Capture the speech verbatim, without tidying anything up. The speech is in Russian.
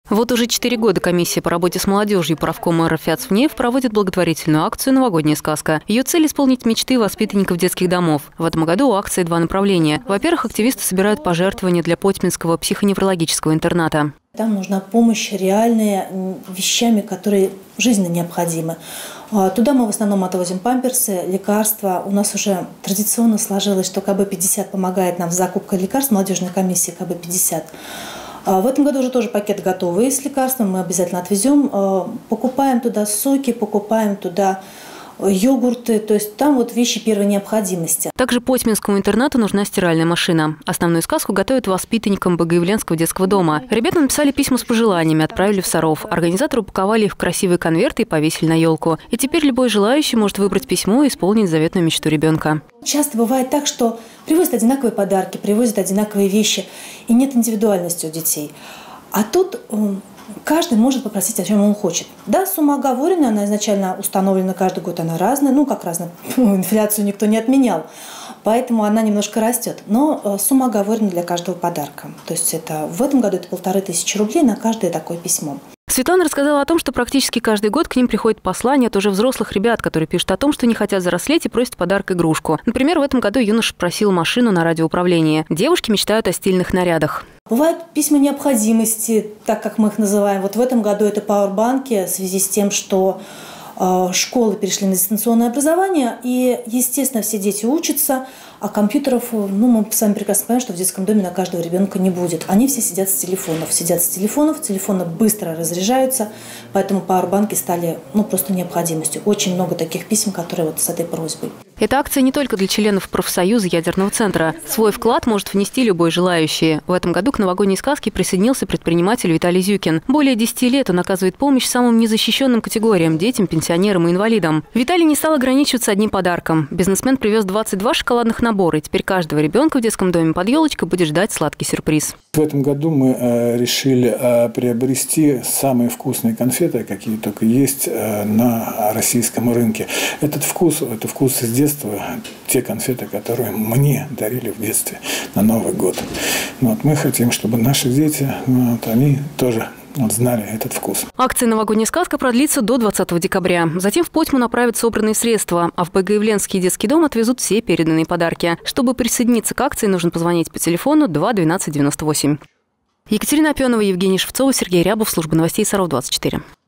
Вот уже четыре года комиссия по работе с молодежью правкома РФЯЦ-ФНЕФ проводит благотворительную акцию «Новогодняя сказка». Ее цель – исполнить мечты воспитанников детских домов. В этом году у акции два направления. Во-первых, активисты собирают пожертвования для Потьминского психоневрологического интерната. Там нужна помощь реальная вещами, которые жизненно необходимы. Туда мы в основном отвозим памперсы, лекарства. У нас уже традиционно сложилось, что ка бэ пятьдесят помогает нам с закупкой лекарств, молодежной комиссии ка бэ пятьдесят. В этом году уже тоже пакет готовый с лекарствами, мы обязательно отвезем. Покупаем туда соки, покупаем туда йогурты, то есть там вот вещи первой необходимости. Также Потьминскому интернату нужна стиральная машина. Основную сказку готовят воспитанникам Богоявленского детского дома. Ребята написали письма с пожеланиями, отправили в Саров. Организаторы упаковали их в красивые конверты и повесили на елку. И теперь любой желающий может выбрать письмо и исполнить заветную мечту ребенка. Часто бывает так, что привозят одинаковые подарки, привозят одинаковые вещи, и нет индивидуальности у детей. А тут каждый может попросить, о чем он хочет. Да, сумма оговорена, она изначально установлена каждый год, она разная. Ну, как разная, инфляцию никто не отменял. Поэтому она немножко растет. Но сумма оговорена для каждого подарка. То есть это, в этом году это полторы тысячи рублей на каждое такое письмо. Светлана рассказала о том, что практически каждый год к ним приходит послание от уже взрослых ребят, которые пишут о том, что не хотят взрослеть и просят подарок-игрушку. Например, в этом году юноша просил машину на радиоуправление. Девушки мечтают о стильных нарядах. Бывают письма необходимости, так как мы их называем. Вот в этом году это пауэрбанки в связи с тем, что э, школы перешли на дистанционное образование. И, естественно, все дети учатся, а компьютеров, ну, мы сами прекрасно понимаем, что в детском доме на каждого ребенка не будет. Они все сидят с телефонов. Сидят с телефонов, телефоны быстро разряжаются, поэтому пауэрбанки стали ну, просто необходимостью. Очень много таких писем, которые вот с этой просьбой. Эта акция не только для членов профсоюза ядерного центра. Свой вклад может внести любой желающий. В этом году к новогодней сказке присоединился предприниматель Виталий Зюкин. Более десяти лет он оказывает помощь самым незащищенным категориям – детям, пенсионерам и инвалидам. Виталий не стал ограничиваться одним подарком. Бизнесмен привез двадцать два шоколадных набора, и теперь каждого ребенка в детском доме под елочкой будет ждать сладкий сюрприз. В этом году мы э, решили э, приобрести самые вкусные конфеты, какие только есть э, на российском рынке. Этот вкус, это вкус из детства, те конфеты, которые мне дарили в детстве на Новый год. Вот, мы хотим, чтобы наши дети, вот, они тоже вот, знали этот вкус. Акция «Новогодняя сказка» продлится до двадцатого декабря. Затем в Потьму направят собранные средства, а в Богоявленский детский дом отвезут все переданные подарки. Чтобы присоединиться к акции, нужно позвонить по телефону два двенадцать девяносто восемь. Екатерина Опенова, Евгений Шевцова, Сергей Рябов, служба новостей Саров двадцать четыре.